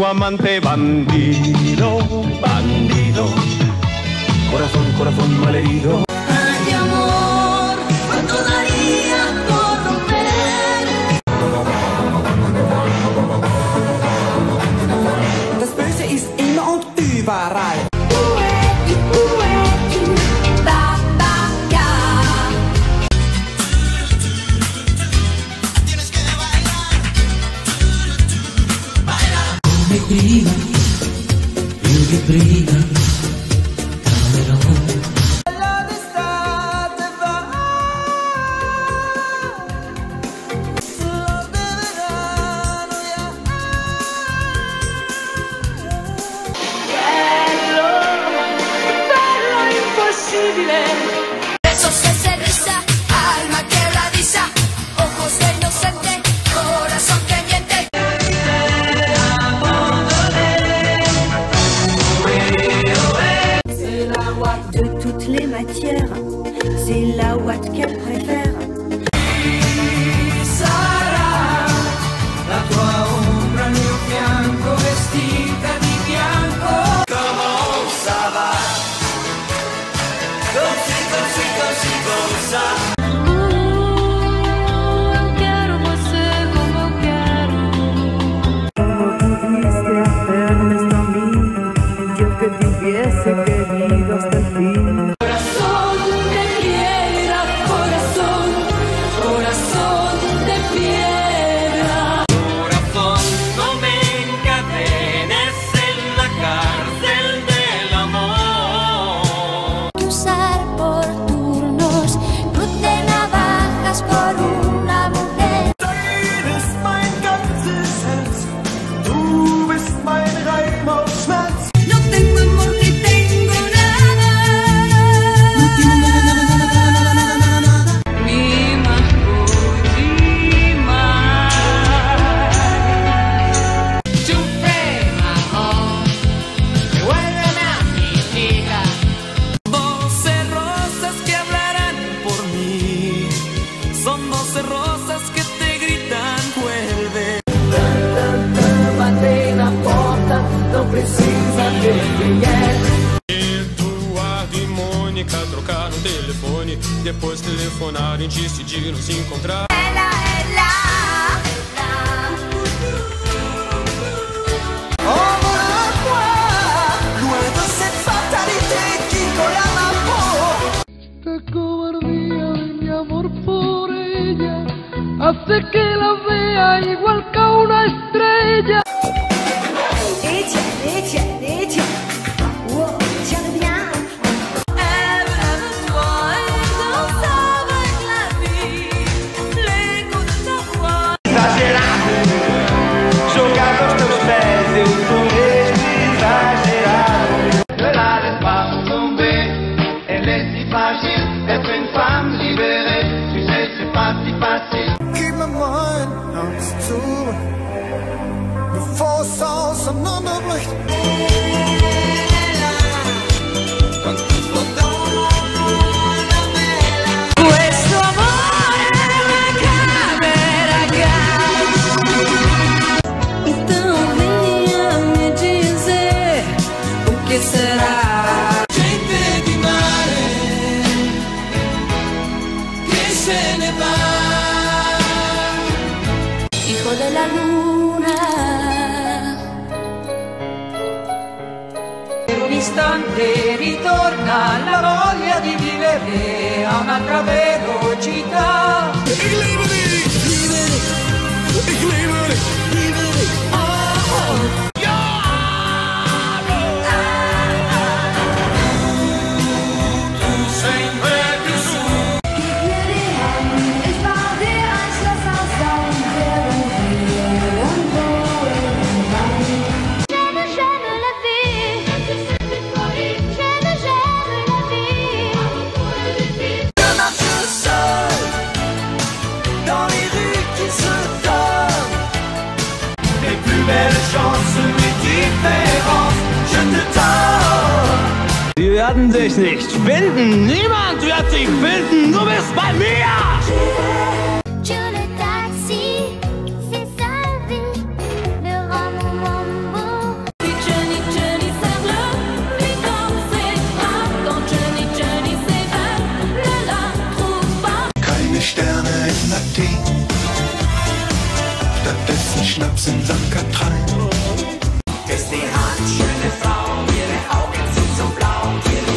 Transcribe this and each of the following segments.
su amante bandido, bandido. Corazón, corazón malherido. Ay, amor, ¿cuánto daría por romper? Das Böse ist immer und überall. Prima, più di prima, camerò. L'estate va, de verano ya. Bello, bello imposible. Besos de cereza, alma quebradiza, ojos de inocente, corazón que miente. De toutes les matières, c'est la ouate qu'elle préfère. Sarà la tua ombra al mio fianco, vestita di bianco. Come ça va? Così, così, così, cosa? Quero você como eu quero. Como pudiste hacerme esto a mí, yo que te hubiese querido hasta el fin. Corazón de piedra, corazón, corazón de piedra. Corazón, no me encadenes en la cárcel del amor. Usar por turnos, cruz de navajas por una mujer. Du bist mein ganzes Herz, du bist mein Reim aus Schmerz. No tengo amor ni tengo nada. No tengo nada. Mima, Ujima. Devuélveme a mi vida. 12 rosas que hablarán por mí, son 12 rosas que te gritan vuelve. Bater na porta, não precisa ver quem é. Eduardo e Mônica trocaram telefone. Depois telefonaram e decidiram se encontrar. Ela é lá. Oh, voilà quoi, loin de cette fatalité qui colle à ma peau. La cobardía de mi amor por ella hace que la vea igual que a una estrella. Les tiens, wow, tiens bien. Elle rêve de toi et danse avec la vie. Les coups de ta voix. Exagerado, jogar aos teus pés, eu sou mesmo exagerado. La l'espace tombé, elle est si fragile, être une femme libérée, tu sais c'est pas si facile. Keep my mind ans zu, bevor es auseinanderbricht. Questo amore me camera então venha me dizer o que será. Gente di mare, che se ne va. Hijo de la luna. Per un istante ritorna la voglia di vivere a un'altra velocità. Sie werden sich nicht finden. Niemand wird sich finden. Du bist bei mir. Je le taxi, c'est sa vie, le grand moment beau. Tee. Stattdessen Schnaps in Sankatrein. Küss die Hand, schöne Frau, ihre Augen sind so blau,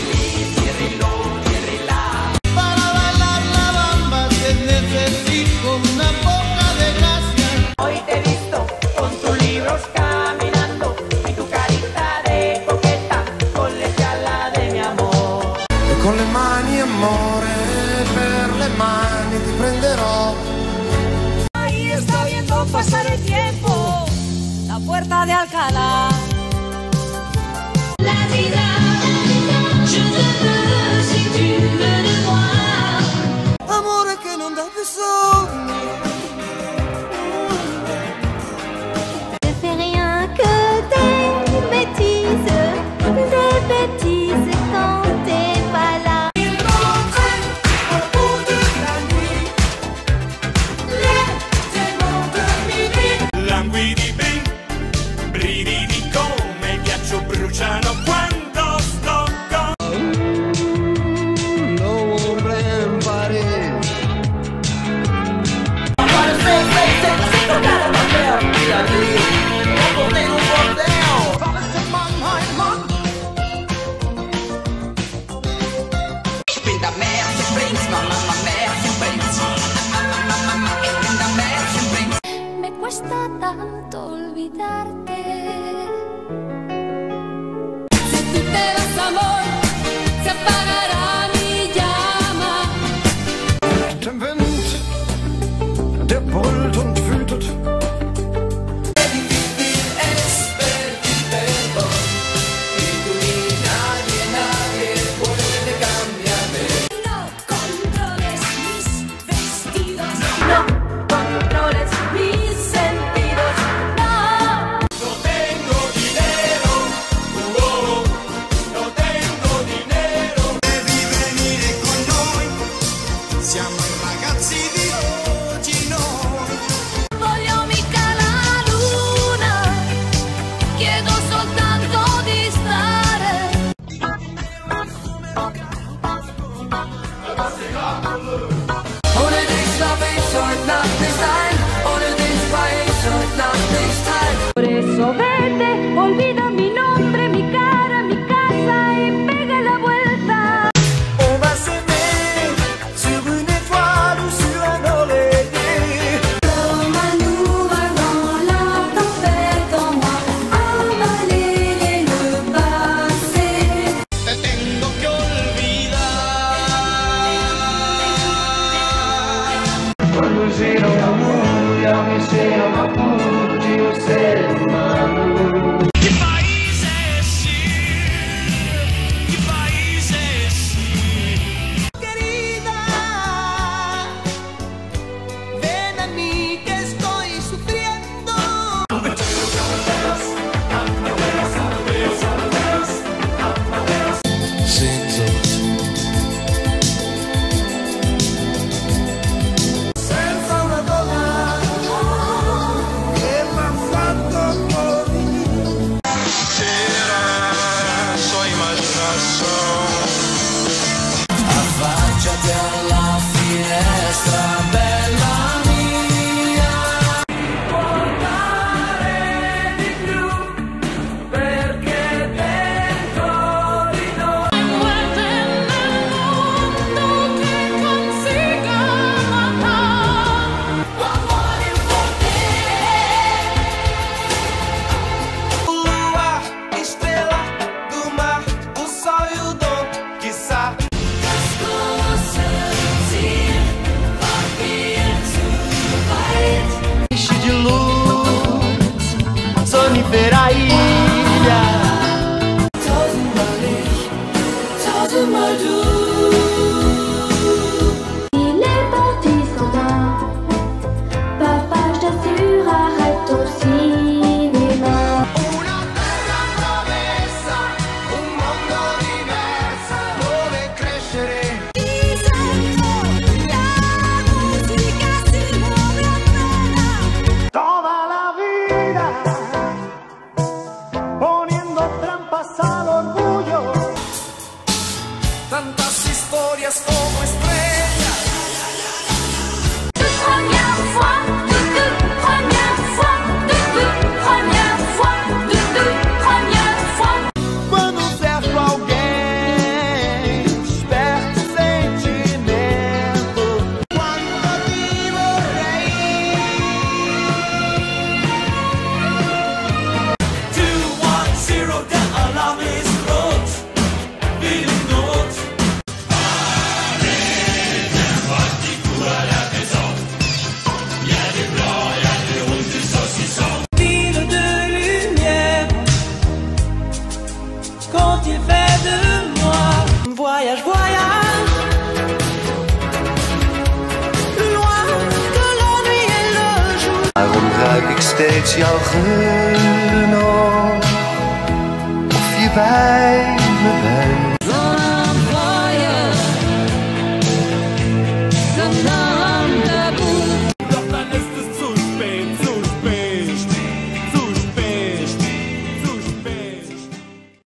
Para bailar la bamba se necesita una poca de gracia. Hoy te he visto con tus libros caminando y tu carita de coqueta con le fiala de mi amor. E con le mani amore, per le mani ti prenderò. Ahí está viendo pasar el tiempo, la puerta de Alcalá. La vida, je te veux si tu veux de moi. Amore che non dà bisogno. Je fais rien que des bêtises quand t'es pas là. languidi ben, brividi come ghiaccio bruciano quando sto con. No remparé. Ich bin der Märchenprinz, Mama Märchenprinz. Mama, ich bin der Märchenprinz. Me cuesta tanto olvidarte. Si tú te vas, amor, se apagará mi llama. Der Wind, der brüllt und wütet. No controles mis vestidos, no controles mis sentidos, no. No tengo dinero, no tengo dinero. Devi venire con noi, siamo i ragazzi di oggi noi. Voglio mica la luna, chiedo soltanto di stare. Ohne dich schlaf ich heute Nacht nicht ein. Ohne dich war ich heute Nacht nicht heim. Por eso vete, olvida mi nombre, mi cara, mi casa y pega la vuelta. On va s'aimer sur une étoile ou sur un oreiller. Comme un ouragan, la tempête en moi a balayé le passé. Te tengo que olvidar. voyage, voyage. Loin que la nuit et le jour. Waarom ruik ik steeds jouw geur nog? Of je bij